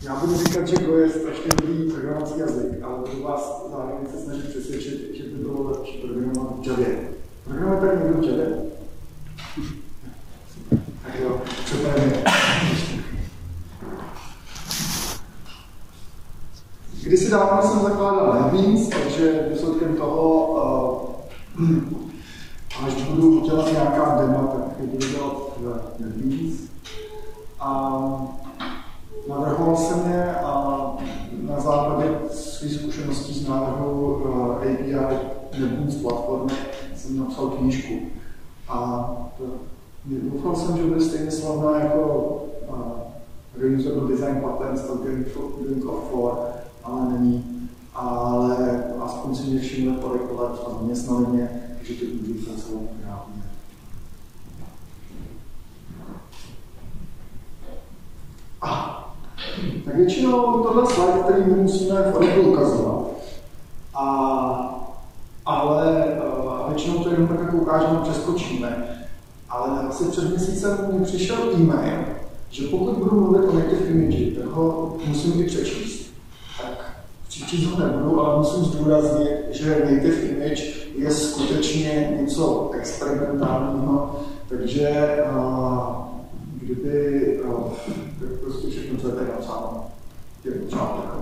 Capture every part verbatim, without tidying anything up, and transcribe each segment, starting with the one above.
Já budu říkat, že Go je strašně dobrý programovací jazyk, ale budu vás zároveň se snažit přesvědčit, že by bylo lepší programovat v Javě. Programuje tady někdo v Javě? Tak jo, přepadně. Kdysi dávno jsem zakládal NetBeans, takže výsledkem toho, uh, až budu dělat nějaká dema, tak budu dělat NetBeans. A navrhoval jsem je a na základě svých zkušeností z návrhu uh, A P I NetBeans platformy jsem napsal knížku. A to, doufal jsem, že bude stejně slavná jako uh, Reusable Design Patterns, Going of Four, ale není. Ale aspoň si mě všimli tolik let a zaměstnali mě, že to můžu pracovat krásně. A tak většinou tohle slide, který my musíme v Oracle ukazovat, a, ale a většinou to jenom tak jako ukážeme, přeskočíme. Ale asi před měsícem mi přišel e-mail, že pokud budu mluvit o native image, tak ho musím i přečíst. Tak přečíst ho nebudu, ale musím zdůraznit, že native image je skutečně něco experimentálního, takže uh, kdyby uh, tak prostě všechno, co je tady napsáno, je pořád jako.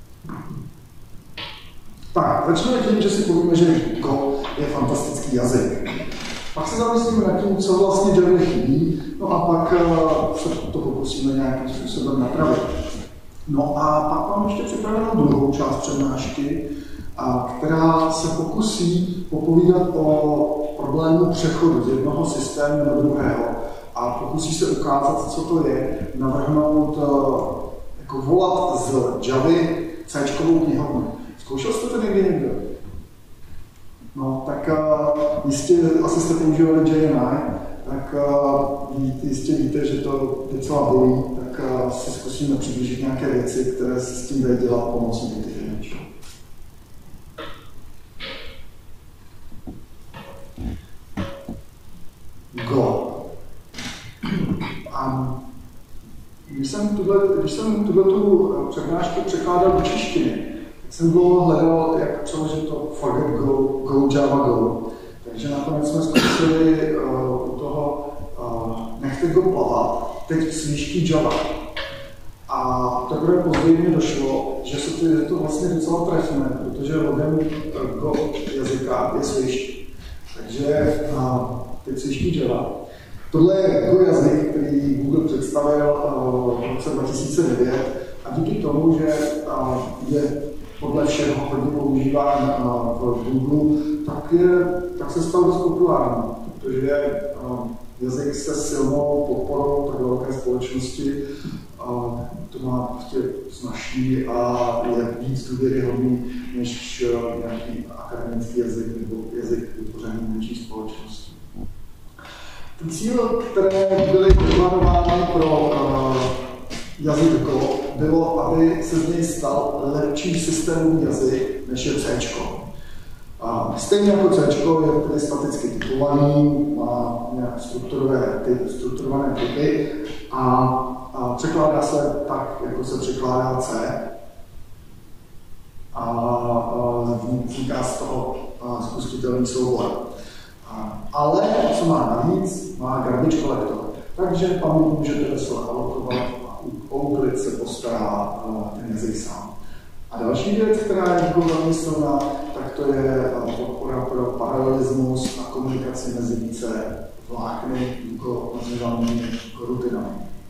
Tak, začneme tím, že si povíme, že Go je fantastický jazyk. Pak se zamyslíme nad tím, co vlastně Javě chybí, no a pak uh, se to pokusíme nějakým způsobem napravit. No a pak mám ještě připravenou druhou část přednášky, a která se pokusí popovídat o problému přechodu z jednoho systému do druhého a pokusí se ukázat, co to je, navrhnout, uh, jako volat z Javy C-čkovou knihovnu. Zkoušel jste to někdy někdo? No, tak uh, jistě, asi jste používali J N I, tak uh, jistě víte, že to docela bolí, tak uh, si zkusíme přiblížit nějaké věci, které se s tím dají dělat pomocí native image. Go. Um, když jsem tuhle, když jsem tuhletu přednášku překládal do češtiny, jsem dlouho hledal, jak přeložit to forget Go, Go Java Go. Takže nakonec jsme zkusili uh, u toho uh, nechte Go plavat, teď sviští Java. A teprve později mi došlo, že se to, je to vlastně docela trefné, protože logem uh, Go jazyka je svišť. Takže uh, teď sviští Java. Tohle je Go jazyk, který Google představil uh, v roce dva tisíce devět a díky tomu, že uh, je podle všeho hodně používán v Google, tak, je, tak se stal dost populární, protože uh, jazyk se silnou podporou tak velké společnosti, uh, to má prostě snažší a je víc důvěryhodný než uh, nějaký akademický jazyk nebo jazyk vytvořený menší společnosti. Ten cíl, které byly plánovány pro uh, jazyk Go, bylo, aby se z něj stal lepší systémový jazyk, než je C. Stejně jako C je tedy staticky typovaný, má nějaké strukturované typy a, a překládá se tak, jako se překládá C. A, a vzniká z toho spustitelný soubor. Ale co má navíc, má garbage collector. Takže paměť můžete vesele alokovat, Ouklid se postará ten jazyk sám. A další věc, která je velmi silná, tak to je podpora pro paralelismus a komunikaci mezi více vlákny, jako nazývanými rutinami.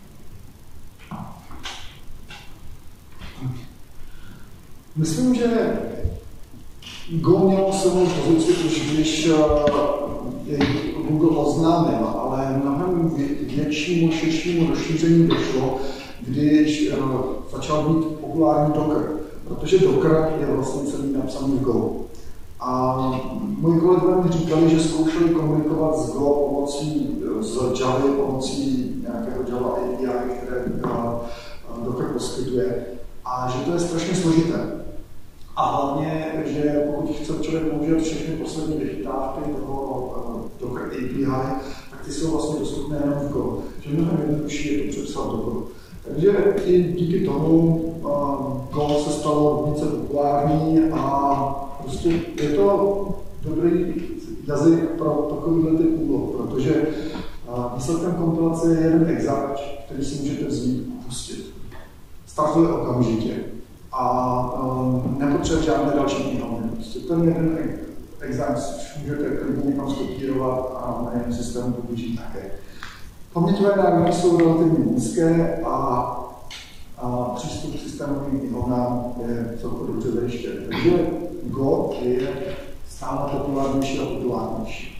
Myslím, že Go mělo silnou pozici už když jej Google oznámil, ale mnohem většímu, širšímu rozšíření došlo, když uh, začal být populární Docker, protože Docker je vlastně celý napsaný v Go. A moji kolegové mi říkali, že zkoušeli komunikovat s Go pomocí, z Javy, pomocí nějakého Java A P I, které uh, Docker poskytuje, a že to je strašně složité. A hlavně, že pokud chce člověk použít všechny poslední vychytávky toho uh, Docker A P I, tak ty jsou vlastně dostupné jenom v Go. Že mnohem jednodušší je to přepsat do Go. Takže i díky tomu Go se stalo více populární a prostě je to dobrý jazyk pro takovýhle typ úloh, protože výsledkem kompilace je jeden exáč, který si můžete vzít a pustit. Startuje okamžitě a um, nepotřebuje žádné další knihovny. Prostě ten jeden exáč můžete klidně někam skopírovat a na jiném systému použít také. Paměťové nároky jsou relativně nízké a, a přístup k systémovým knihovnám je celkově dobře zajištěn. Takže Go je stále populárnější a populárnější.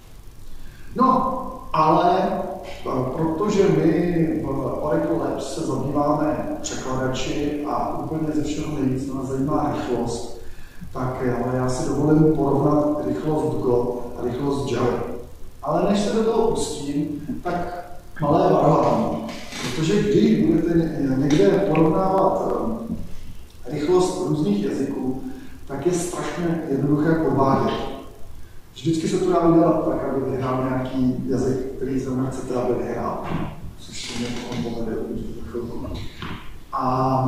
No, ale protože my v Oracle Labs se zabýváme překladači a úplně ze všeho nejvíc nás zajímá rychlost, tak já si dovolím porovnat rychlost Go a rychlost Java. Ale než se do toho pustím, tak malé varování. Protože když budete někde porovnávat rychlost různých jazyků, tak je strašně jednoduché podvádět. Vždycky se to dá udělat tak, aby vyhrál nějaký jazyk, který zrovna chcete, aby vyhrál. Což se mě on povede za chvilku. A,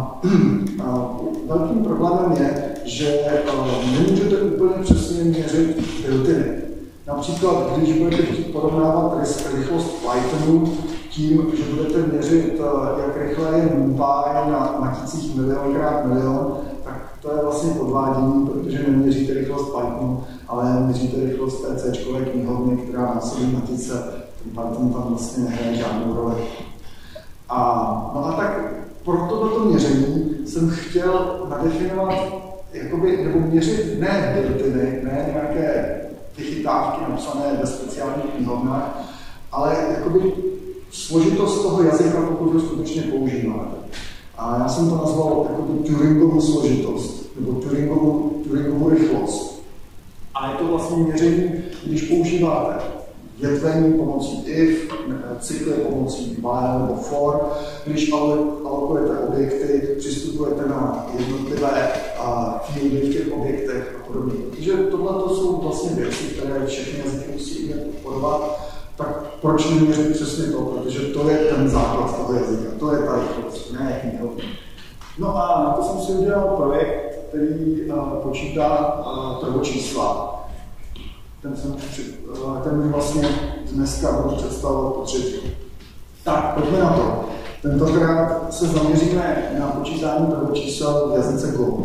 a velkým problémem je, že nemůžete úplně přesně měřit built-iny. Například, když budete chtít porovnávat rychlost Pythonu tím, že budete měřit, jak rychle je NumPy na maticích milionkrát milion, tak to je vlastně podvádění, protože neměříte rychlost Pythonu, ale měříte rychlost té C-čkové knihovny, která na sobě matice, ten Python tam vlastně nehraje žádnou roli. A, no a tak pro tohleto měření jsem chtěl nadefinovat, jakoby, nebo měřit ne built-iny, ne nějaké vychytávky napsané ve speciálních knihovnách, ale jakoby složitost toho jazyka, pokud ho skutečně používáte. A já jsem to nazval jakoby Turingovu složitost, nebo Turingovu, Turingovu rychlost. A je to vlastně měření, když používáte větvení pomocí if, cykly pomocí while nebo for, když alokujete objekty, přistupujete na jednotlivé fieldy v těch objektech a podobně. Protože tohle jsou vlastně věci, které všechny jazyky musí umět podporovat, tak proč neměřit přesně to? Protože to je ten základ toho jazyka, to je ta rychlost, ne knihovna. No a na to jsem si udělal projekt, který uh, počítá uh, prvočísla. Ten jsem uh, ten mi vlastně dneska budu představovat po třetí. Tak, pojďme na to. Tentokrát se zaměříme na počítání prvočísel v jazyce Go.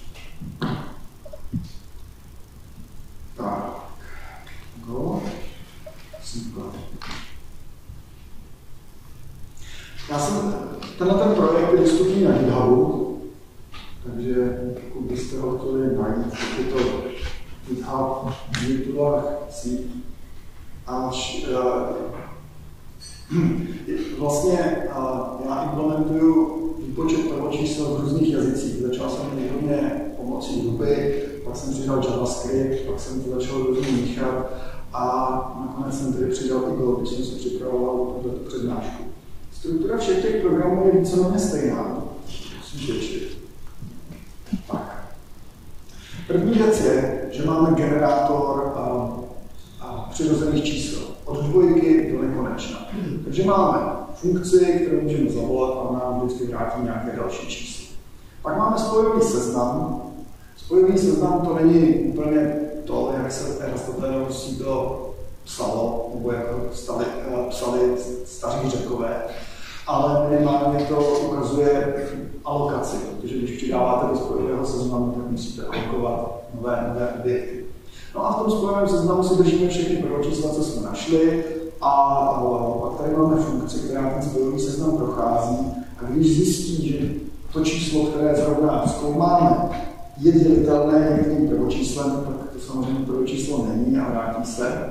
Tak, Go. Já jsem, tenhle ten projekt je dostupný na GitHubu, takže pokud byste ho chtěli najít, tak je to GitHub, YouTube, síť. Až uh, vlastně uh, já implementuju výpočet prvočísel v různých jazycích. Začal jsem hodně pomocí Ruby, pak jsem přidal JavaScript, pak jsem to začal různě míchat a nakonec jsem tedy přidal i Go, když jsem se připravoval tuto přednášku. Struktura všech těch programů je víceméně stejná. Musím řečit. Tak. První věc je, že máme generátor a, a přirozených čísel. Od dvojky do nekonečna. Takže máme funkci, kterou můžeme zavolat a ona nám vždycky vrátí nějaké další číslo. Pak máme spojový seznam. Spojový seznam to není úplně to, jak se Aristoteles to psalo, nebo jak ho psali, psali staří Řekové, ale minimálně to ukazuje alokaci, protože když přidáváte do spojového seznamu, tak musíte alokovat nové, nové objekty. No a v tom spojovém seznamu si držíme všechny prvočísla, co jsme našli, a pak tady máme funkci, která ten spojový seznam prochází, a když zjistí, že to číslo, které zrovna zkoumáme, je dělitelné jedním prvočíslem, tak to samozřejmě prvočíslo není a vrátí se.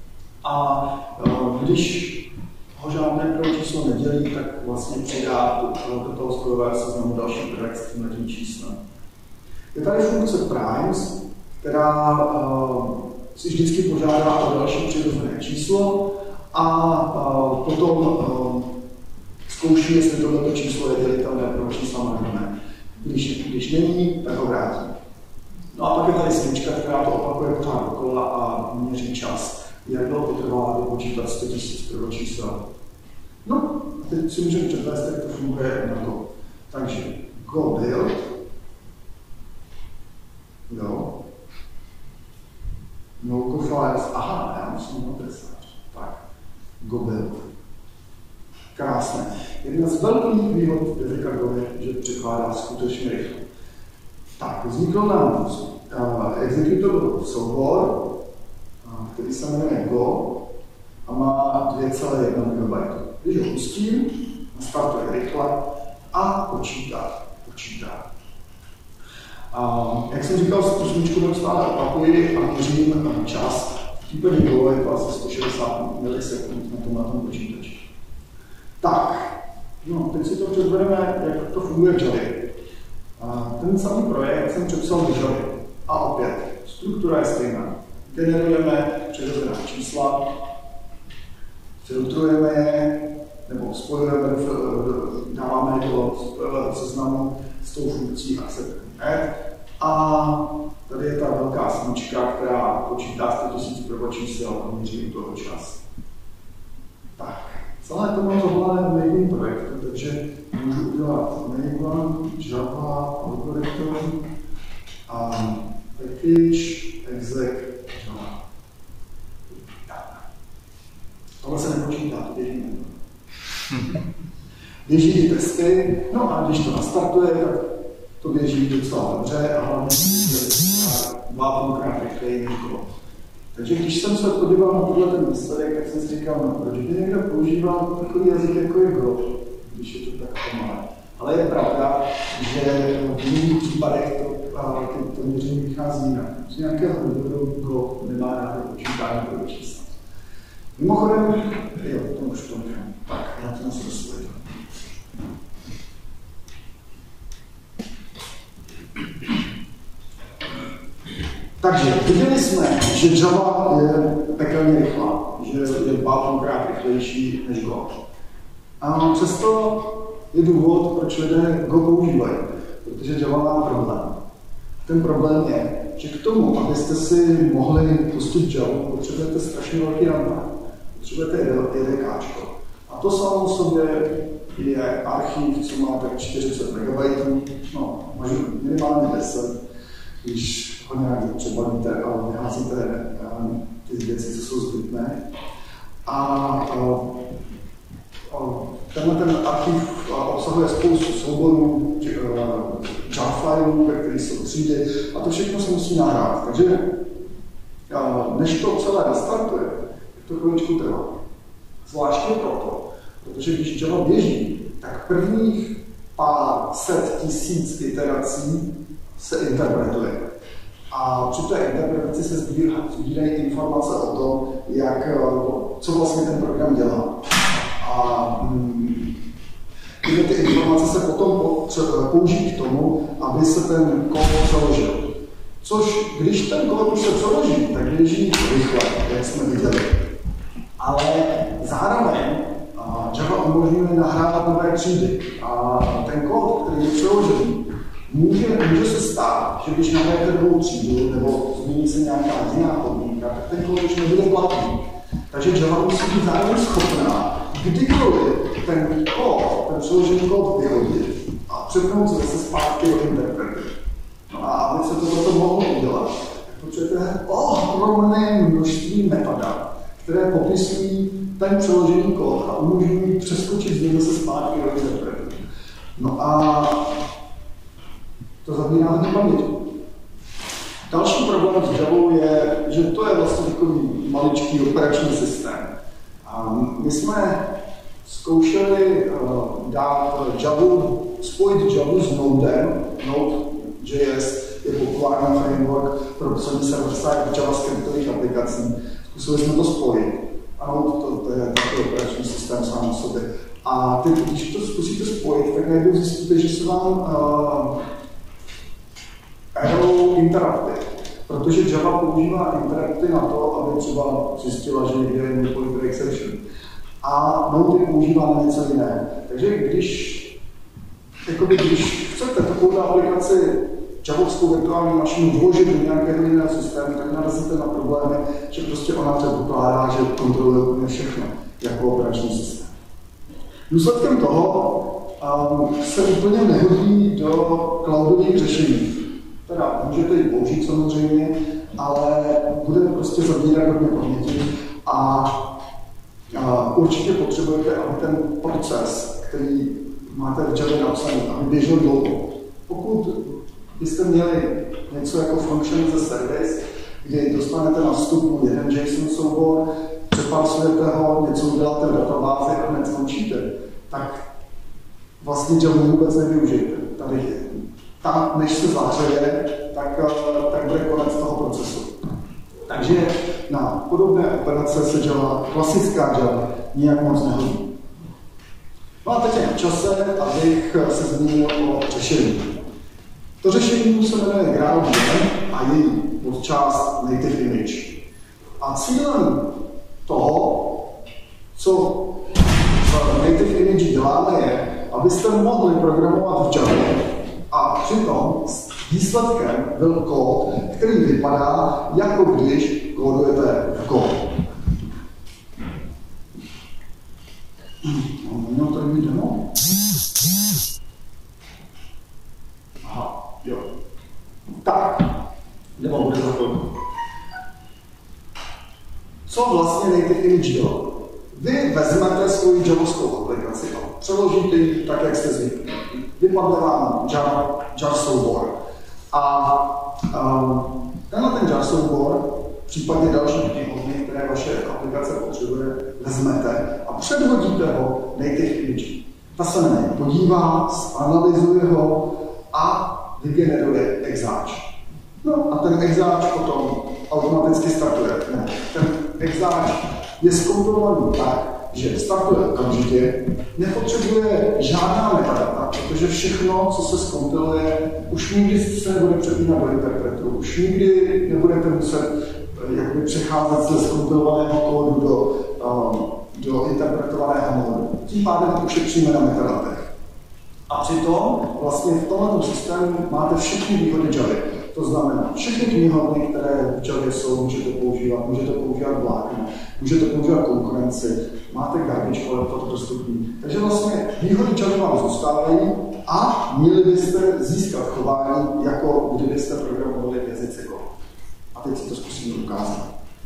A když ho žádné prvočíslo nedělí, tak vlastně přidá do, do toho spojového seznamu další prvek s tímhletím číslem. Je tady funkce primes, která uh, si vždycky požádá o další přirozené číslo a uh, potom uh, zkouší, jestli tohleto číslo je dělitelné prvočíslem nebo ne. Když, když není, tak ho vrátí. No a pak je tady svíčka, která to opakuje pořád dokola a měří čas, jak dlouho potrvá dopočítat sto tisíc prvočísel. No, teď si můžeme předvést, jak to funguje na Go. Takže Go build, Go, local files, aha, já musím napsat, tak, Go build. Krásné. Jedna z velkých výhod jazyka Go je, že překládá skutečně rychle. Tak, vznikl nám uh, executable soubor, uh, který se jmenuje Go a má dvě celé jedna megabajtu. Když ho pustím, nastartuje rychle a počítá. počítá. Uh, jak jsem říkal, tu slučku neustále opakuji a měřím čas. V případě Go je to asi sto šedesát milisekund na tom, na tom počítači. Tak, no, teď si to předvedeme, jak to funguje v Javě. Ten samý projekt jsem přepsal do Javy. A opět, struktura je stejná. Generujeme přirozená čísla, filtrujeme je, nebo spojujeme, dáváme je do seznamu s tou funkcí accept add. A tady je ta velká smyčka, která počítá sto tisíc prvočísel a měří toho čas. Tak. Celé to mám zavolané v jedním projektu, takže můžu udělat main Java, algorithm a package, exec, Java. Tak. Tohle se nepočítá, to běží nebude. Běží testy, no a když to nastartuje, tak to běží docela dobře a hlavně dva půlkrát rychleji než Go. Takže když jsem se podíval na tohle ten výsledek, tak jsem si říkal, no proč by někdo používal takový jazyk jako je Go, když je to tak pomalé. Ale je pravda, že v jiných případech to, to, to měření vychází jinak. Z nějakého důvodu Go nemá rád počítání pro čísla. Mimochodem, jo, to už to nevím. Tak, já to nás rozsvětlím. Takže viděli jsme, že Java je pekelně rychlá, že je dvakrát rychlejší než Go. A přesto je důvod, proč lidé Go používají, protože Java má problém. Ten problém je, že k tomu, abyste si mohli pustit Java, potřebujete strašně velký runtime. Potřebujete JDKčko. A to samo o sobě je archiv, co má tak čtyřicet megabajtů, no, možná minimálně deset, když ho nějak přebavíte a vyházíte ty věci, co jsou zbytné. A tenhle ten archiv obsahuje spoustu souborů, jar filů, ve kterých jsou třídy, a to všechno se musí nahrát. Takže než to celé nastartuje, to chviličku trvá. Zvláště proto, protože když Java běží, tak prvních pár set tisíc iterací se interpretuje. A při té interpretaci se sbírají informace o tom, jak, co vlastně ten program dělá. A hm, tyhle ty informace se potom použijí k tomu, aby se ten kód přeložil. Což, když ten kód už se přeloží, tak běží rychle, jak jsme viděli. Ale zároveň Java umožňuje nahrávat nové třídy. A ten kód, který je přeložený, může, může se stát, že když nahrajete novou třídu nebo změní se nějaká jiná podmínka, tak ten kód už nebude platný. Takže Java musí být zároveň schopná kdykoliv ten kód, ten přeložený kód vyhodit a přepnout se zase zpátky do interpretu. No a aby se toto mohlo udělat, tak potřebujete ohromné množství metadat, které popisují ten přeložený kód a umožňují přeskočit z něj zase zpátky do interpretu. No a to zabírá hodně paměti. Další problém s Javou je, že to je vlastně takový maličký operační systém. A my jsme zkoušeli uh, dát Javu, spojit Javu s Nodem. Node.js je populární framework pro psaní server-side javascriptových aplikací. Zkusili jsme to spojit. A Node to, to je takový operační systém sám o sobě. A ty, když to zkusíte spojit, tak najednou zjistíte, že se vám uh, error interrupty, protože Java používá interrupty na to, aby třeba zjistila, že někde je pointer exception. A Node používá na něco jiného. Takže když, jakoby, když chcete takovou aplikaci javovskou virtuální mašinu vložit do nějakého jiného systému, tak narazíte na problémy, že prostě ona předpokládá, že kontroluje úplně všechno jako operační systém. Důsledkem toho um, se úplně nehodí do cloudových řešení. Teda můžete ji použít samozřejmě, ale bude prostě zabírat hodně paměti a, a určitě potřebujete, aby ten proces, který máte v Javě napsaný, aby běžel dlouho. Pokud byste měli něco jako function as a service, kdy dostanete na vstupu jeden JSON soubor, přeparsujete ho, něco uděláte v databázi a hned skončíte, tak vlastně Java vůbec nevyužijete. Tady tam, než se zahřeje, tak, tak bude konec toho procesu. Takže na podobné operace se Java, klasická Java, nijak moc nehodí. No a teď je na čase, abych se zmínil o řešení. To řešení se jmenuje GraalVM a její podčást Native Image. A cílem toho, co v Native Image děláme, je, abyste mohli programovat v Javě a přitom výsledkem byl kód, který vypadá, jako když kódujete v Go. No, to je demo. Aha, jo. Tak, demo bude za chvilku. Co vlastně Native Image dělá? Vy vezmete svoji javovskou aplikaci a přeložíte ji tak, jak jste zvyklí. Vypadne vám jar, jar soubor. A um, tenhle ten jar soubor, případně další knihovny, které vaše aplikace potřebuje, vezmete a předhodíte ho Native Image. Ta se na něj podívá, analyzuje ho a vygeneruje exáč. No a ten exáč potom automaticky startuje. No, ten exáč je zkompilovaný tak, že startuje okamžitě, nepotřebuje žádná metadata, protože všechno, co se zkompiluje, už nikdy se nebude přepínat do interpretu, už nikdy nebudete muset jakoby přecházet ze zkompilovaného kódu do, um, do interpretovaného módu. Tím pádem ušetříme na metadatech. A přitom vlastně v tomto systému máte všechny výhody Javy. To znamená, všechny knihovny, které v Javě jsou, můžete používat, můžete používat vlákno, můžete používat konkurenci, máte garbage collector dostupný. Takže vlastně výhody Javy vám zůstávají a měli byste získat chování, jako kdybyste programovali v jazyce Go. A teď si to zkusíme ukázat.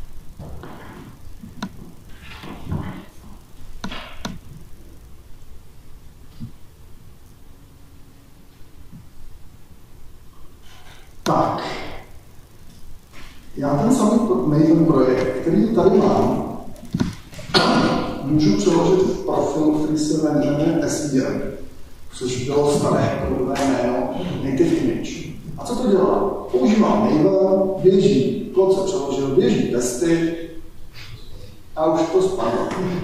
Tak, já ten samý Maven projekt, který tady mám, můžu přeložit v profilu, který se jmenuje S V M, což bylo staré kodové jméno Native Image. A co to dělá? Používám Maven, běží kód, co přeložil, běží testy a už to spadlo.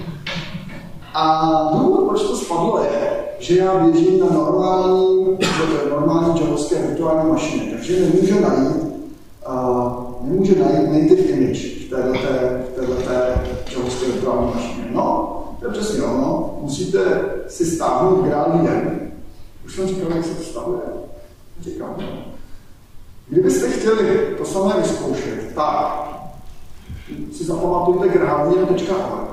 A důvod, proč to spadlo, je, že já běžím na normální, normální javovské virtuální mašině, takže nemůže najít, uh, nemůže najít Native Image v této javovské virtuální mašině. No, to je přesně ono, musíte si stáhnout GraalVM. Už jsem říkal, jak se to stavuje. Říkám. Kdybyste chtěli to samé vyzkoušet, tak si zapamatujte graalvm tečka org.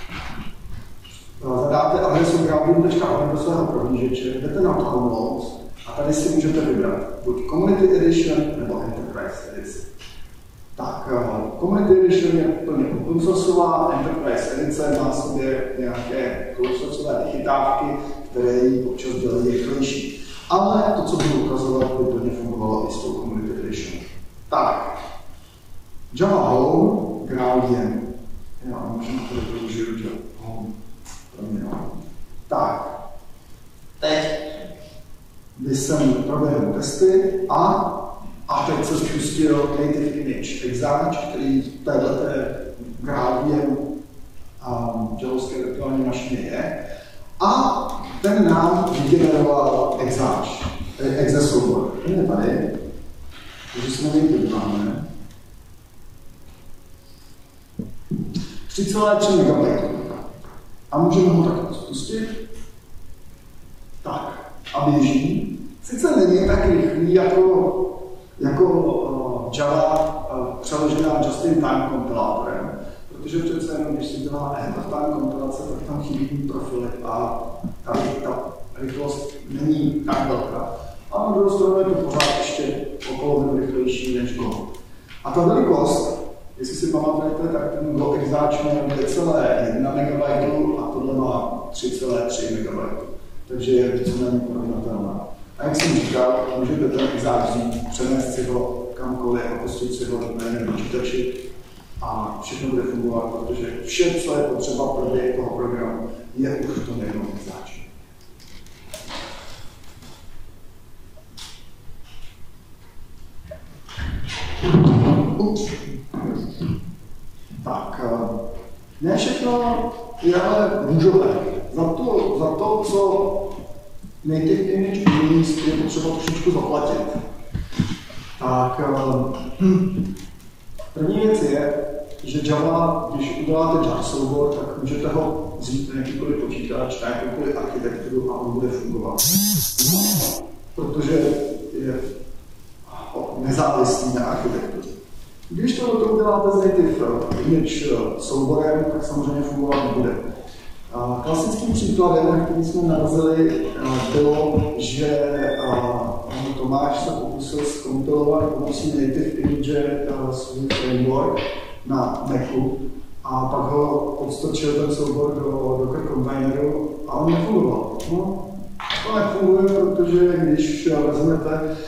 Zadáte adresu graalvm tečka org do svého prohlížeče, jdete na downloads a tady si můžete vybrat buď Community Edition nebo Enterprise Edition. Tak, Community Edition je plně open sourceová, Enterprise Edice má sobě nějaké closed sourceové chytávky, které ji občas dělají rychlejší. Ale to, co budu ukazovat, by plně fungovalo i s tou Community Edition. Tak, Java Home, GraalVM. Já možná to využiju Java Home. Tak, teď když jsem proběhl testy a, a teď se spustil Native Image exáč, který v této GraalVM um, javovské virtuální mašině je. A ten nám vygeneroval exáč, exe soubor. Ten je tady, takže se na něj podíváme. tři celé tři megabajty. A můžeme ho takto spustit. Tak, a běží. Sice není tak rychlý jako, jako uh, Java uh, přeložená just-in-time kompilátorem, protože přece jenom, když se dělá end-of-time kompilace, tak tam chybí profily a tady ta rychlost není tak velká. A na druhou stranu je to pořád ještě o polovinu rychlejší než Go. A ta velikost, jestli si pamatujete, tak ten Go exáč má dvě celé jedna megabajtu a tohle má tři celé tři megabajtu. Takže je víceméně porovnatelná. A jak jsem říkal, můžete ten exáč vzít, přenést si ho kamkoliv a pustit si ho na jiném počítači a všechno bude fungovat, protože vše, co je potřeba pro děj toho programu, je už v tom jednom exáči. Ups. Tak, ne všechno je ale růžové. Za to, za to, co native image umí, je potřeba trošičku zaplatit. Tak, první věc je, že Java, když uděláte jar soubor, tak můžete ho vzít na jakýkoliv počítač, na jakoukoliv architekturu a on bude fungovat. No, protože je nezávislý na architektuře. Když to uděláte s native image souborem, tak samozřejmě fungovat nebude. Klasickým příkladem, na který jsme narazili, bylo, že Tomáš se pokusil zkompilovat pomocí native image svůj framework na Macu a pak ho odstočil ten soubor do Docker containeru a on nefungoval. No, to nefunguje, protože když vezmete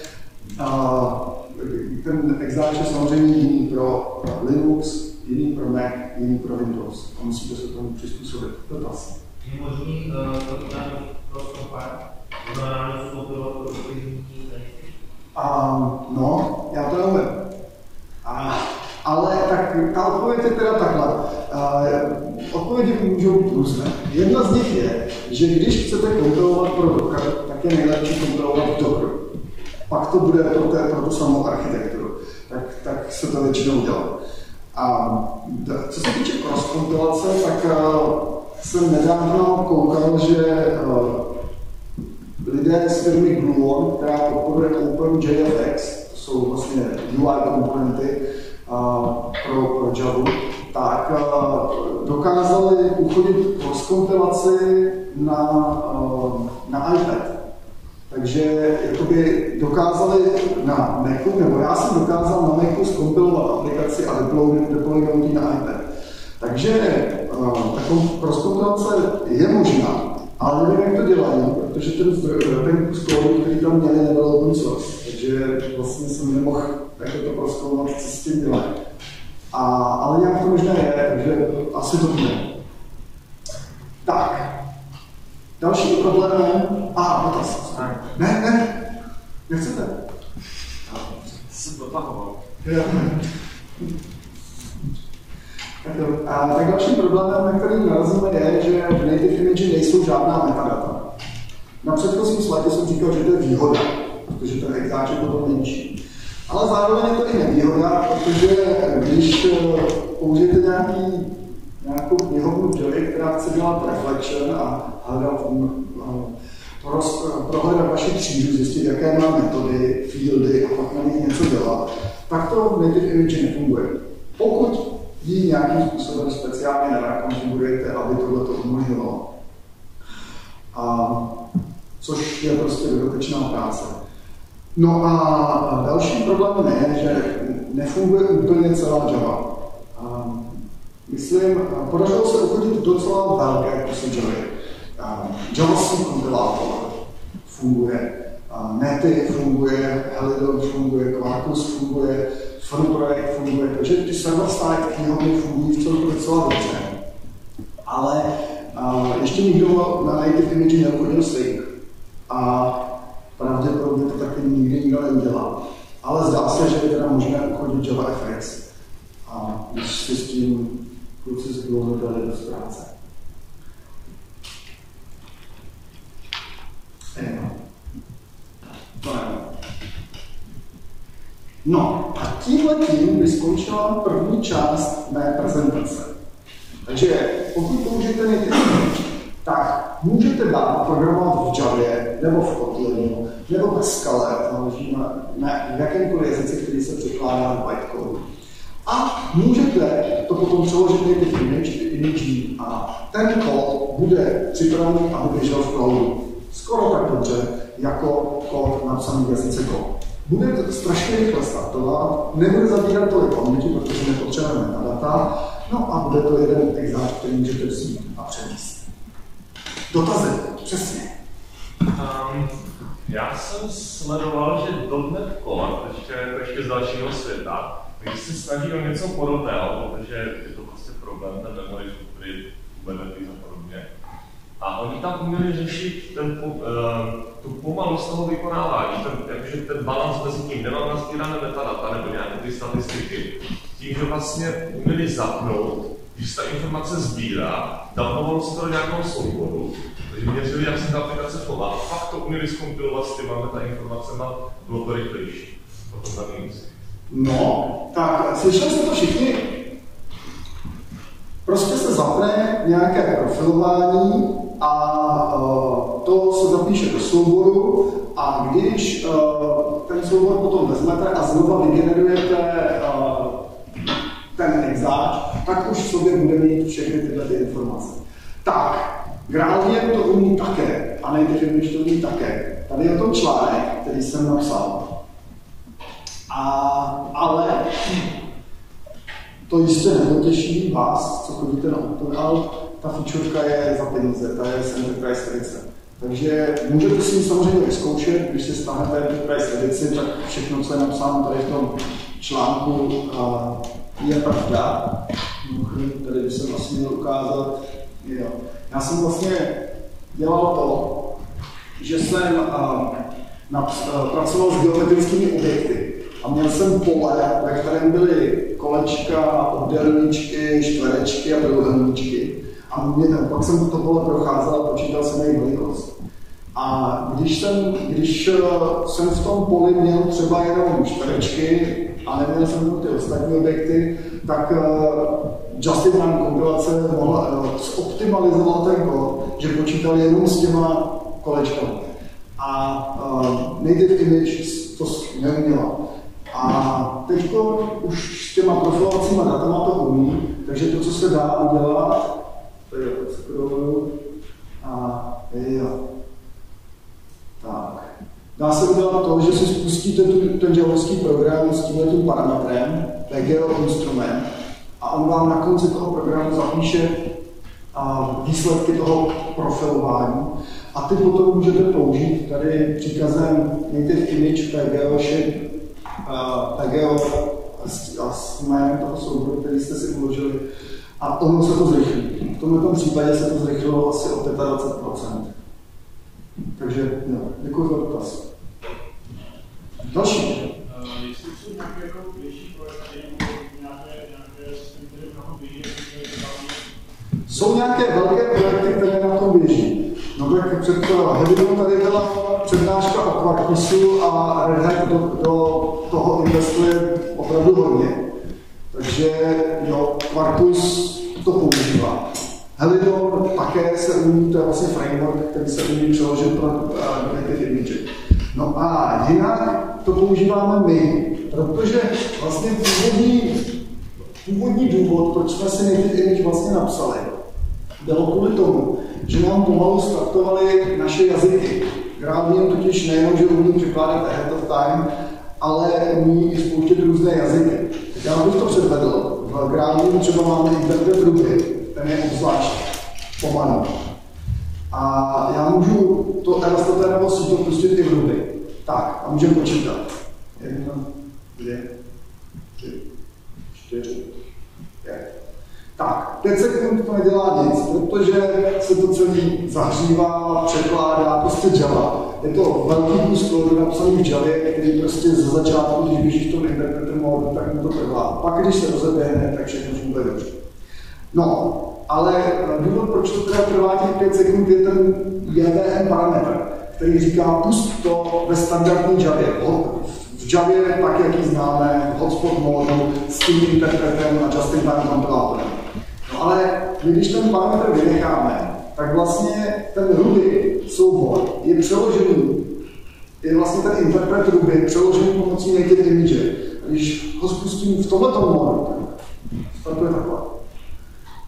ten exáč je samozřejmě jiný pro Linux, jiný pro Mac, jiný pro Windows. A musíte se tomu přizpůsobit. Dotaz. Je možný to udělat pro software? To znamená, že způsobilo pro využití No, já to nevím. Ale tak ta odpověď je teda takhle. Odpovědi můžou být různé. Jedna z nich je, že když chcete kompilovat pro Docker, tak je nejlepší kompilovat v Dockeru. Pak to bude pro, té, pro tu samou architekturu. Tak, tak se to většinou dělá. A co se týče cross-kompilace, tak uh, jsem nedávno koukal, že uh, lidé z firmy Gluon, která podporuje OpenJFX, to jsou vlastně U I komponenty uh, pro, pro Java, tak uh, dokázali uchodit cross-kompilaci na, uh, na iPad. Takže jakoby dokázali na Macu, nebo já jsem dokázal na Macu zkompilovat aplikaci a deploynout ji na iPad. Takže uh, taková cross-kompilace je možná, ale nevím, jak to dělají, protože ten, ten kus kódu, který tam měli, nebyl open source. Takže vlastně jsem nemohl jako to prozkoumat, co s tím dělají. A, ale nějak to možná je, takže asi to bude. Tak. Další problémem... A, dotaz. Ne, ne, nechcete. Jsem dotahoval. A tak dalším problémem, na který narazíme, je, že v native image nejsou žádná metadata. Na předchozím slajdu jsem říkal, že to je výhoda, protože ten exáč je potom menší. Ale zároveň je to i nevýhoda, protože když použijete nějaký, nějakou knihovnu Java, která chce dělat reflection a hledat prohledat vaši třídu, zjistit, jaké má metody, fieldy a pak na nich něco dělat, tak to v native image nefunguje. Pokud ji nějakým způsobem speciálně nenakonfigurujete, aby tohle to umožňovalo. A, což je prostě dodatečná práce. No a další problém je, že nefunguje úplně celá Java. A, myslím, podařilo se uchodit docela velké kusy Java. JavaScript kompilátor funguje, Nety funguje, Helidon funguje, Quarkus funguje, Fun projekt funguje, takže ty server-side knihovny fungují v celku docela dobře. Ale uh, ještě nikdo na native image neuchodil Swing a pravděpodobně to taky nikdy nikdo neudělal. Ale zdá se, že je teda možné uchodit JavaFX, a když si s tím kluci z Google dali dost práce. No a tímhletím by skončila první část mé prezentace. Takže pokud použijete native image, tak můžete dát programovat v Javě, nebo v Kotlinu, nebo ve Scale, záleží na, na jakémkoliv jazyce, který se překládá v bytecode. A můžete to potom přeložit native ten kód bude připravený, aby běžel v cloudu. Skoro tak dobře, jako kód napsaný v jazyce Go. Bude to strašně rychle startovat, nebude zabírat tolik paměti, protože nepotřebujeme metadata, no a bude to jeden exáč, který můžete vzít a přenést. Dotazy, přesně. Um, já jsem sledoval, že dotnet Core, ještě, ještě z dalšího světa, když se snaží o něco podobného, protože je to prostě problém, ten memory footprint, Kubernetes a podobně. A oni tam uměli řešit ten, uh, tu pomalost toho vykonávání, ten, jakože ten balans mezi tím, nemám nasbírané metadata nebo nějaké ty statistiky, tím, že vlastně uměli zapnout, když ta informace sbírá, dávalo se to do nějakého souboru, takže měřili, jak se ta aplikace chová, a pak to uměli zkompilovat s těma metainformacema, bylo to rychlejší. Potom tam nic. No, tak slyšeli jste to všichni? Prostě se zapne nějaké profilování a uh, to se zapíše do souboru a když uh, ten soubor potom vezmete a znova vygenerujete uh, ten exáč, tak už v sobě bude mít všechny tyhle ty informace. Tak, Gradient to umí také a Native Image to umí také. Tady je to článek, který jsem napsal. A, ale to jistě nepotěší vás, co chodíte na OpenAlt, ta featureka je za peníze, ta je z Enterprise edice. Takže můžete si ji samozřejmě vyzkoušet, když si stáhnete Enterprise edici, tak všechno, co je napsáno tady v tom článku, je pravda. Tady by se vlastně měl ukázat. Jo. Já jsem vlastně dělal to, že jsem uh, pracoval s geometrickými objekty. A měl jsem pole, ve kterém byly kolečka, obdélníčky, čtverečky a trojúhelníčky. A mě, pak jsem to pole procházel a počítal jsem její velikost. A když jsem, když jsem v tom poli měl třeba jenom čtverečky a neměl jsem ty ostatní objekty, tak just-in-time kompilace mohla optimalizovat ten kód, že počítal jenom s těma kolečkami. A uh, Native Image to neuměla. A teď už s těma profilovacíma datama to umí, takže to, co se dá udělat, to je scrolluju, a jo. Tak. Dá se udělat to, že si spustíte tu, ten javovský program s tímhletím parametrem, P G O instrument, a on vám na konci toho programu zapíše a, výsledky toho profilování. A ty potom můžete použít tady příkazem Native Image P G O ship P G O a s jménem toho souboru, který jste si uložili, a ono se to zrychlí. V tomto případě se to zrychlilo asi o dvacet pět procent. Takže jo, děkuji za dotaz. Další. Jestli jsou nějaké jako větší projekty, nějaké, nějaké systémy, které na tom běží, jsou nějaké velké projekty, které na tom běží. No tak před Hevinou tady byla přednáška o Quarkusu a Red Hat do, do toho investuje opravdu hodně. Takže jo, Quarkus to používá. Helidon také se umí, to je vlastně framework, který se umí přeložit pro Native Image. No a jinak to používáme my, protože vlastně původní, původní důvod, proč jsme si Native Image vlastně napsali, bylo kvůli tomu, že nám pomalu startovaly naše jazyky. Gradient totiž nejenom, že umí překládat ahead of time, ale umí i spouštět různé jazyky. Tak já bych to předvedl. V Gradientu třeba máme interpret Ruby, ten je obzvlášť pomalý. A já můžu to elastoténovo síto pustit i v Ruby. Tak, a můžeme počítat. Jedna, dvě, tři, čtyři, pět. Tak, pět sekund to nedělá nic, protože se to celý zahřívá, překládá, prostě Java. Je to velký kus kódu napsaný v Javě, který prostě ze začátku, když běžíš v tom interpreter módu, tak mu to trvá. Pak, když se rozeběhne, tak všechno funguje dobře. No, ale důvod, proč to teda trvá těch pět sekund, je ten J V M parametr, který říká, pust to ve standardní Javě. V Javě, tak jak ji známe, v hotspot módu, s tím interpretem a just-in-time kompilátorem. No ale když ten parametr vynecháme, tak vlastně ten Ruby soubor je přeložený, je vlastně ten interpret Ruby přeložený pomocí Native Image. Když ho spustím v tomto módu, tak startuje takhle.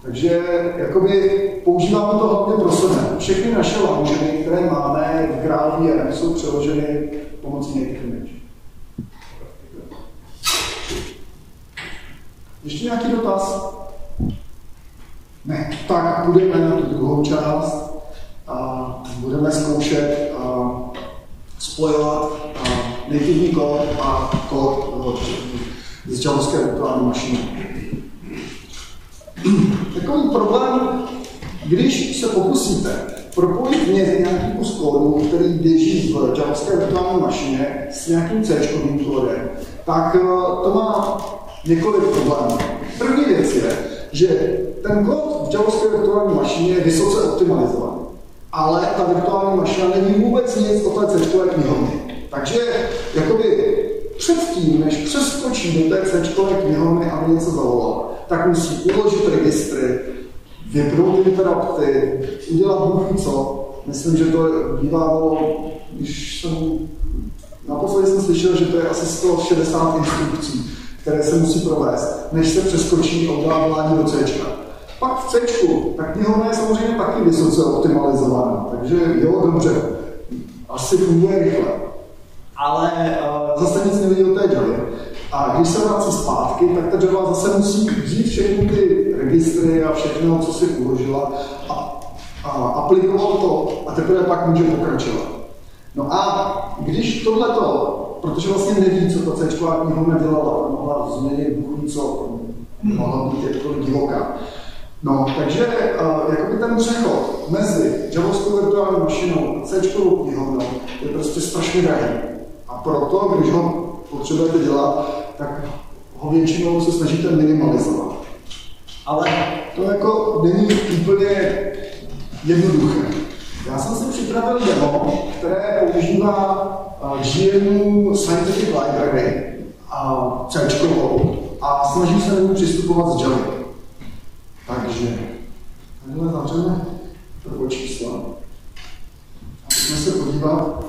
Takže jakoby používáme to hlavně pro sebe. Všechny naše launchery, které máme v GraalVM, jsou přeloženy pomocí Native Image. Ještě nějaký dotaz? Ne. Tak budeme na tu druhou část a budeme zkoušet a spojovat a nativní kód a kód z javovské virtuální mašiny. Takový problém, když se pokusíte propojit nějaký kus kódu, který běží v javovské virtuální mašině s nějakým C-čkovým kódem, tak to má několik problémů. První věc je, že ten kód v javovské virtuální mašině je vysoce optimalizovaný, ale ta virtuální mašina neví vůbec nic o té C-čkové knihovně. Takže jakoby předtím, než přeskočí do té C-čkové knihovny, aby něco zavolal, tak musí uložit registry, vypnout interrupty, udělat bůh co. Myslím, že to bývalo, když jsem naposledy jsem slyšel, že to je asi sto šedesát instrukcí, které se musí provést, než se přeskočí a udělá volání do C-čka. Pak v C-čku, tak knihovna je samozřejmě taky vysoce optimalizovaná, takže jo, dobře, asi funguje rychle. Ale uh, zase nic nevidí o té Javě. A když se vrací zpátky, tak ta Java zase musí vzít všechny ty registry a všechno, co si uložila a, a aplikovat to a teprve pak může pokračovat. No a když tohleto, protože vlastně neví, co ta C-čková knihovna dělala, mohla změnit buchví, co mohla být jakkoliv divoká. No, takže uh, jakoby ten přechod mezi javovskou virtuální mašinou a C-čkovou knihhovnou je prostě strašně drahý. A proto, když ho potřebujete dělat, tak ho většinou se snažíte minimalizovat. Ale to jako není úplně jednoduché. Já jsem si připravil demo, které používá G N U Scientific Library a C-čkovou a snaží se na ní přistupovat z Java. Takže takhle zavřeme prvo číslo. A pojďme se podívat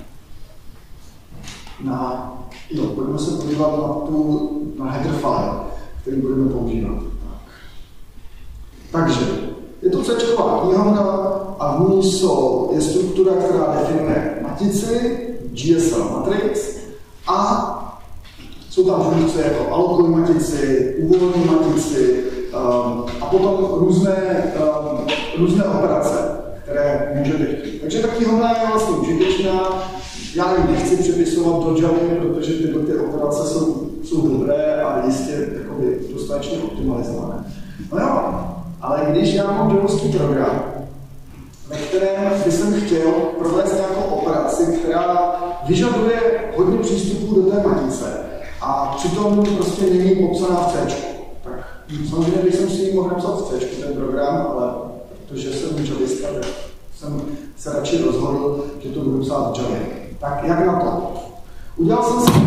na, jo, pojďme se podívat na, tu, na header file, který budeme používat. Tak. Takže je to C-čková knihovna a v ní jsou, je struktura, která definuje matici, G S L matrix a jsou tam funkce jako alokuj matici, uvolní matici um, a potom různé, um, různé operace, které můžete chtít. Takže ta knihovna je vlastně užitečná. Já ji nechci přepisovat do Javy, protože tyto ty operace jsou, jsou dobré a jistě jakoby, dostatečně optimalizované. No jo, ale když já mám javovský program, ve kterém bych chtěl provést nějakou operaci, která vyžaduje hodně přístupů do té matice a přitom prostě není popsaná v C. Tak samozřejmě bych jsem si ji mohl napsat v C ten program, ale protože jsem javista, tak jsem se radši rozhodl, že to budu psát v Javě. Tak jak na to? Udělal jsem si...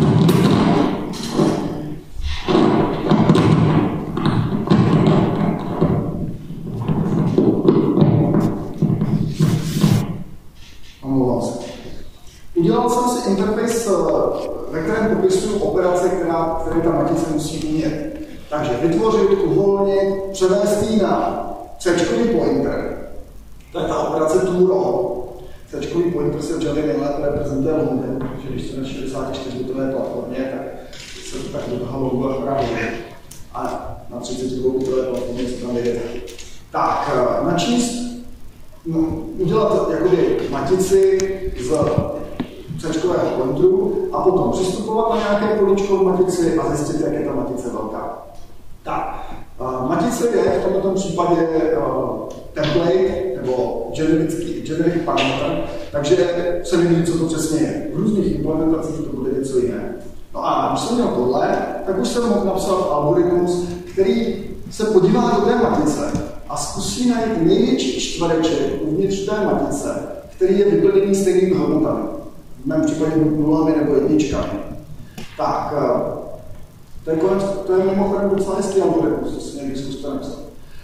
Omlouvám se. Udělal jsem si interface, ve kterém popisuju operace, která, které ta matice musí umět. Takže vytvořit, uvolnit, převést ji na C-čkový pointer. To je ta operace toRow. C-čkový pointer se v Javě nejlépe reprezentuje loadem, protože když jste na šedesátčtyřbitové platformě, tak se to tak do toho logo právě. A na třicetidvoubitové platformě se tam vyjede. Tak, načíst, no, udělat jakoby matici z C-čkového pointeru a potom přistupovat na nějaké políčko v matici a zjistit, jak je ta matice velká. Tak, matice je v tomto případě uh, template nebo generický, generic parametr, takže se neví, co to přesně je. V různých implementacích to bude něco jiné. No a když jsem měl tohle, tak už jsem mohl napsat algoritmus, který se podívá do té matice a zkusí najít největší čtvereček uvnitř té matice, který je vyplněný stejnými hodnotami. V mém případě nulami nebo jedničkami. Tak, to je, konec, to je mimochodem docela hezký algoritmus, to si někdy zkuste napsat.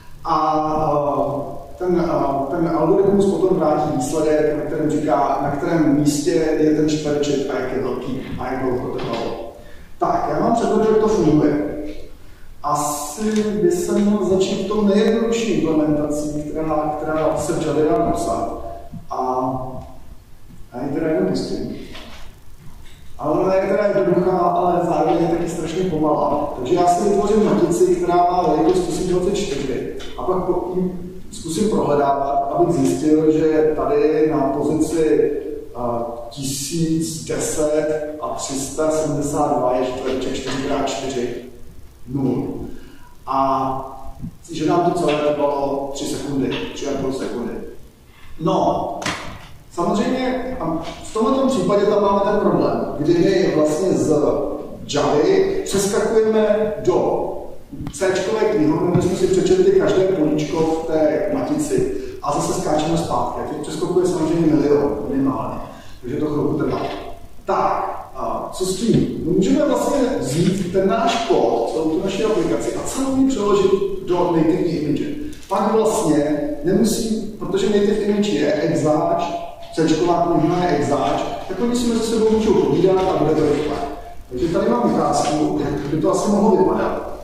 A ten, ten algoritmus potom vrátí výsledek, na kterém říká, na kterém místě je ten čtvereček a jak je velký a jak dlouho to trvalo. Tak, já mám předpověď, jak to funguje. asi by se měl začít tou nejjednodušší implementací, která, která se v Javě dá napsat. A já ji teda jenom pustím. Ale ona je teda jednoduchá, ale zároveň je taky strašně pomalá. Takže já si vytvořím matici, která má velikost tisíc dvacet čtyři a pak tím zkusím prohledávat, abych zjistil, že tady na pozici tisíc deset a tři sta sedmdesát dva je čtvereček čtyři krát čtyři, nula. A že nám to celé trvalo tři sekundy, tři a půl sekundy. No, samozřejmě v tomto případě tam máme ten problém, kdy my vlastně z Javy přeskakujeme do C-čkové knihovny, kde jsme si přečetli každé políčko v té matici a zase skáčeme zpátky. A těch přeskakuje samozřejmě milion minimálně, takže to chvilku trvá. Tak, a co s tím? No, můžeme vlastně vzít ten náš kód, celou tu naši aplikaci a celou ji přeložit do native image. Pak vlastně nemusí, protože native image je exáč, C-čková knihovna je exáč, tak oni si mezi sebou můžou povídat a bude to rychle. Takže tady mám ukázku, jak by to asi mohlo vypadat.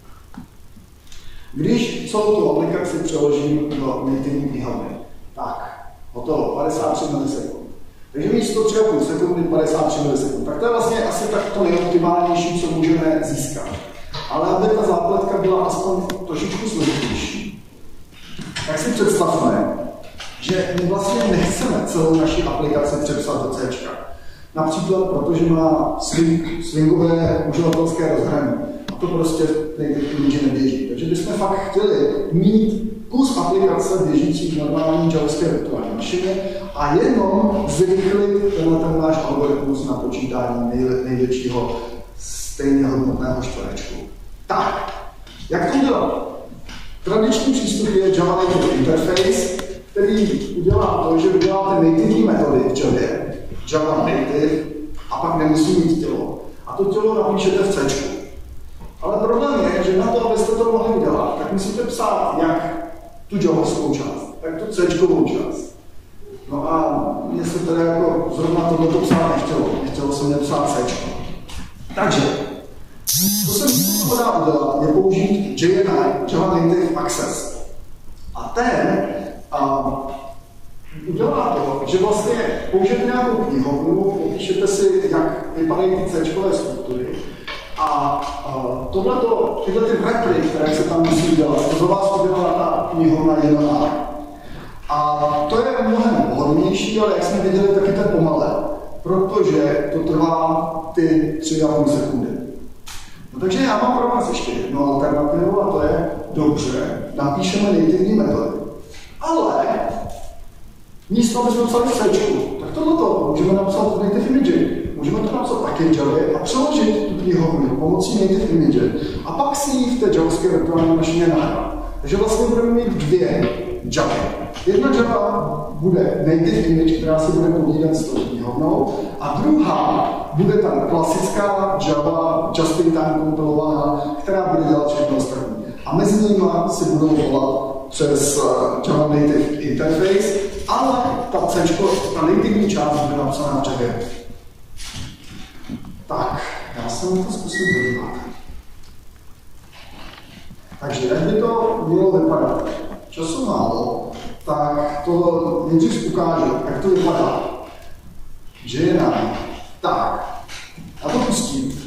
Když celou tu aplikaci přeložím do native knihovny, tak hotovo, padesát tři milisekund. Takže místo tři a půl sekundy, padesát tři milisekund. Tak to je vlastně asi tak to nejoptimálnější, co můžeme získat. Ale aby ta zápletka byla aspoň trošičku složitější, tak si představme, že my vlastně nechceme celou naši aplikaci přepsat do C. Například protože má swing, swingové uživatelské rozhraní. A to prostě native image neběží. Takže bychom fakt chtěli mít kus aplikace běžících normální javské virtuální mašině a jenom zrychlit tenhle ten náš algoritmus na počítání největšího stejně hodnotného čtverečku. Tak, jak to udělat? Tradiční přístup je Java Native Interface, který udělá to, že uděláte nativní metody v Javě, Java Native, a pak nemusí mít tělo. A to tělo napíšete v C. Ale problém je, že na to, abyste to mohli udělat, tak musíte psát jak tu javovskou část, tak tu C-čkovou část. No a mně se teda jako zrovna tohoto psát nechtělo. Nechtělo se mě psát C. Takže, co se mi dá udělat, je použít J N I, Java Native Access. A ten a, udělá to, že vlastně použijete nějakou knihovnu, popíšete si, jak vypadají ty C-čkové struktury. A, a tohleto, tyhle ty repry, které se tam musí udělat, to za vás udělá ta knihovna J N I. A to je mnohem hodnější, ale jak jsme viděli, tak je to pomalé, protože to trvá ty tři a půl sekundy. No, takže já mám pro vás ještě jednu alternativu a to je, dobře, napíšeme nativní metody. Ale místo, aby jsme psali v C, tak tohleto můžeme napsat v native image. Můžeme to napsat taky v Javě a přeložit tu knihovnu pomocí native image a pak si ji v té javské virtuální mašině nahrát. Takže vlastně budeme mít dvě Javy. Jedna Java bude native image, která se bude povídat s tou knihovnou, a druhá bude ta klasická Java just-in-time kompilovaná, která bude dělat všechno ostatní. A mezi nimi si budou volat přes Java Native Interface, ale ta C, ta nativní část bude napsaná v Javě. Tak, já se na to zkusím podívat. Takže, jak by to mělo vypadat? Času málo, tak to nejdřív ukážu, jak to vypadá. J N I. Tak, já to pustím.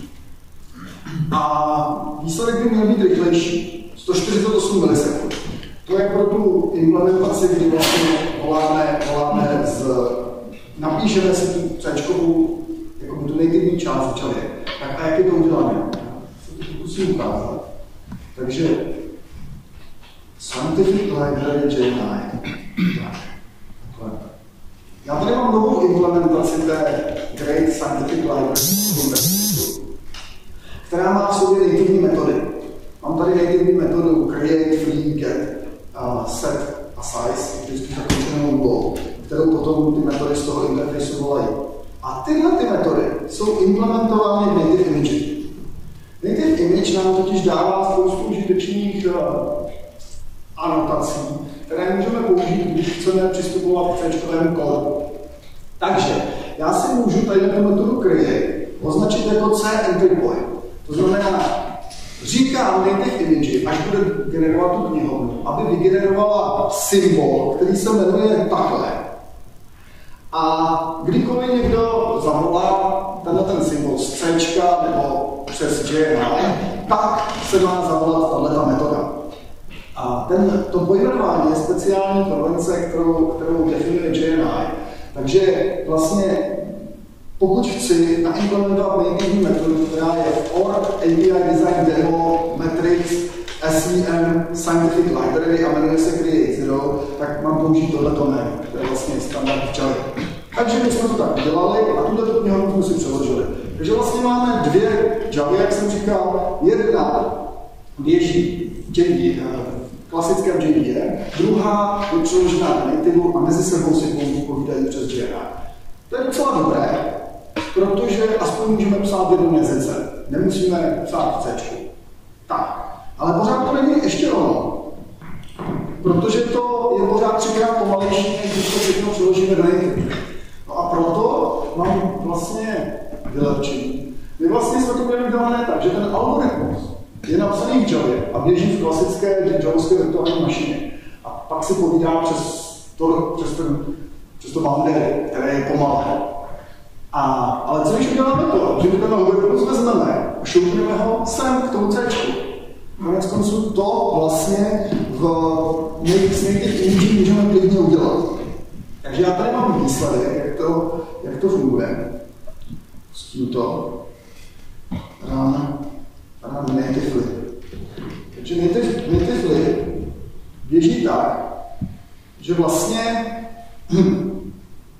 A výsledek by měl být rychlejší. sto čtyřicet osm milisekund. To je pro tu implementaci, kdy vlastně voláme, voláme z... napíšeme si tu C-čkovou jako tu nativní část v Javě. Tak a jak je to udělané? Já se to musím ukázat. Takže Scientific Library J N I. Já tady mám novou implementaci té Great Scientific Library, která má v sobě nativní metody. Mám tady nativní metodu create, free, get, uh, set a size, vždycky zakončenou nulou, kterou potom ty metody z toho interfejsu volají. A tyhle ty metody jsou implementovány v native image. Native image nám totiž dává spoustu užitečných uh, anotací, které můžeme použít, když chceme přistupovat k C-čkovému kódu. Takže já si můžu tady na metodu create označit jako C entry point. To znamená, říká native image, až bude generovat tu knihovnu, aby vygenerovala symbol, který se jmenuje takhle. A kdykoliv někdo zavolá tenhle ten symbol z C nebo přes J N I, tak se má zavolat tato metoda. A ten, to pojmenování je speciální konvence, kterou, kterou definuje J N I. Takže vlastně pokud chci naimplementovat nativní metodu, která je org, A P I Design Demo, Matrix, S V M, Scientific Library a jmenuje se Create Zero, tak mám použít tohleto jméno, to je vlastně standard v Java. Takže my jsme to tak udělali a tuto knihovnu jsme si přeložili. Takže vlastně máme dvě Javy, jak jsem říkal, jedna běží J D, klasickém J D E, druhá je přeložená na nativu a mezi sebou si povídají přes J N I. To je docela dobré, protože aspoň můžeme psát v jednom jazyce, nemusíme psát v C. Tak, ale pořád to není ještě ono, protože to je pořád třikrát pomalejší, když to všechno přeložíme na native. No a proto mám vlastně vylepšení. My vlastně jsme to měli udělané tak, že ten algoritmus je napsaný v Javě a běží v klasické javovské virtuální mašině. A pak si povídá přes to, přes ten, přes to boundary, které je pomalé. A, ale co když uděláme to, že my ten algoritmus vezmeme a šoupneme ho sem k tomu C. Konec konců to vlastně v native image můžeme klidně udělat. Takže já tady mám výsledek, jak to, jak to funguje. S tímto. Run, run natively. Takže native, natively běží tak, že vlastně hm,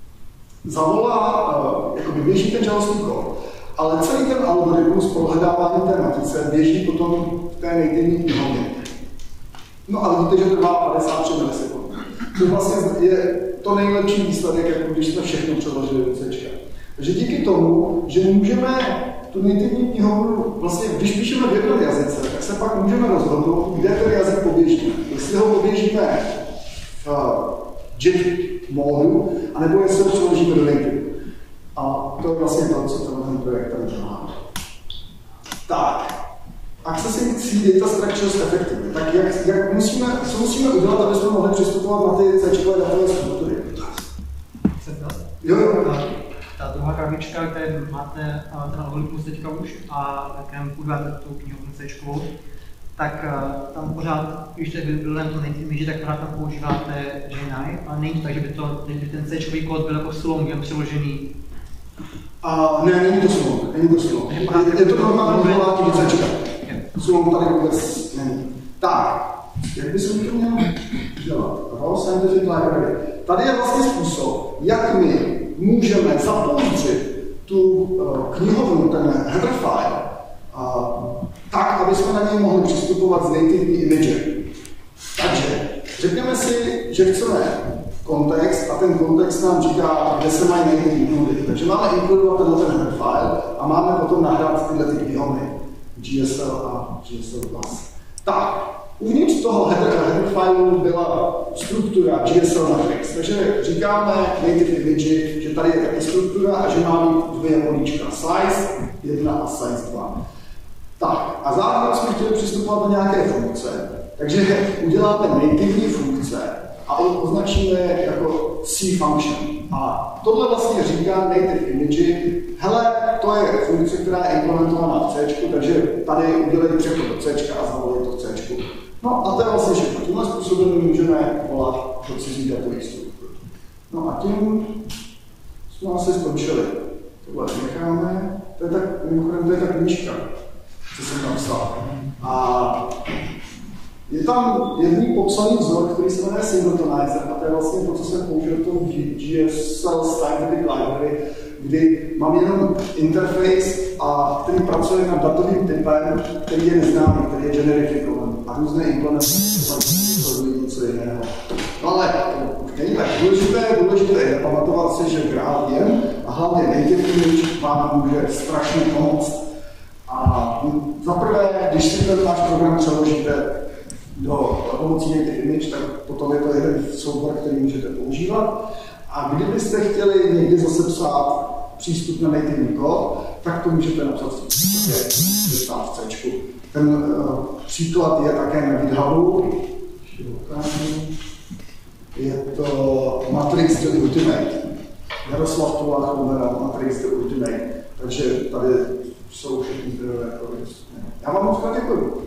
zavolá, uh, jakoby běží ten javovský kód, ale celý ten algoritmus pro hledávání té matice běží potom v té nativní knihovně. No a vidíte, že trvá padesát tři milisekund. To vlastně je to nejlepší výsledek, jako když jsme všechno přeložili do C. Takže díky tomu, že můžeme tu nativní knihovnu, vlastně když píšeme v jednom jazyce, tak se pak můžeme rozhodnout, kde ten jazyk poběžíme. Jestli ho poběžíme v JIT módu, anebo jestli ho přeložíme do native. A to je vlastně to, co ten projekt tady dělá. Tak. Accessing C data structures efektivně. Tak jak, jak musíme, co musíme udělat, aby jsme mohli přistupovat na ty C-čkové datové struktury? Jo, jo. Ta druhá krabička, kde máte ten algoritmus teďka už a kterém používáte tu knihovnu C, tak tam pořád, když jste vybudováno to native image, tak pořád tam používáte J N I, ale není to tak, že by, to, že by ten C kód byl jako slongem přeložený. A ne, není to slong, není to slong. Je, je to normální volání do C. Slong tady vůbec není. Tak, jak bychom to měli dělat? Raw Scientific Library. Tady je vlastně způsob, jak my můžeme zapoužít tu uh, knihovnu, ten header file, uh, tak, aby jsme na něj mohli přistupovat z native image. Takže řekněme si, že chceme kontext a ten kontext nám říká, kde se mají native includy. Takže máme inkludovat tenhle ten header file a máme potom nahrát tyhle ty knihovny. G S L a G S L plus. Tak, uvnitř toho header, header fileu byla struktura G S L matrix, takže říkáme native image, že tady je taky struktura a že má mít dvě políčka size jedna a size dva. Tak, a zároveň jsme chtěli přistupovat do nějaké funkce, takže uděláme nativní funkce a označíme jako C function. A tohle vlastně říká native image, hele, to je funkce, která je implementovaná v C, takže tady udělej přechod do C a zavolej to v C. No a to je vlastně všechno. Tímhle způsobem můžeme volat do cizí datových struktur. No a tím jsme asi skončili. Tohle necháme. To je tak, mimochodem, to je ta knížka, co jsem tam psal. A je tam jedný popsaný vzor, který se jmenuje Singletonizer, a to je vlastně to, co jsem použil v tom G S L Scientific Library, kdy mám jenom interface, a který pracuje nad datovým typem, který je neznámý, který je generifikovaný a různé implementace sledují něco jiného. No ale to není tak důležité, důležité je pamatovat si, že grál jen a hlavně native image vám může strašně pomoct. A zaprvé, když si ten váš program přeložíte do pomocí native image, tak potom je to jeden soubor, který můžete používat. A kdybyste chtěli někdy zase psát přístup na nativní kód, tak to můžete napsat v C. Ten uh, příklad je také na GitHubu. Je to Matrix the Ultimate. Jaroslav Polák Homera, Matrix the Ultimate. Takže tady jsou všechny zdroje. Já vám moc děkuji.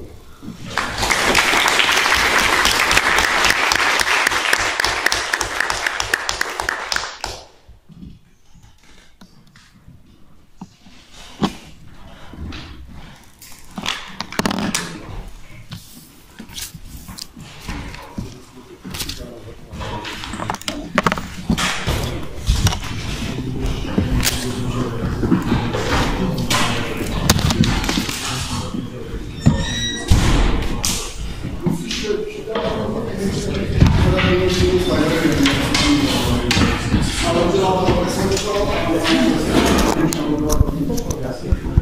Ale udělal to, jak jsem to,